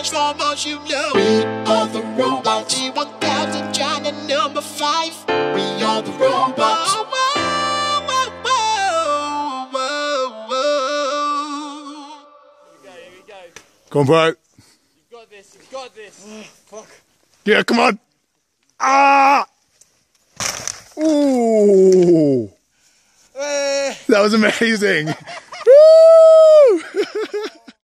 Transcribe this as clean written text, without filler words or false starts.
Transformers, you know. We are the robots. G1000, China number 5. We are the robots. Whoa, whoa, whoa, whoa, whoa. Here we go. Come on, bro. You've got this, you've got this. Oh, fuck. Yeah, come on. Ah! Ooh! That was amazing.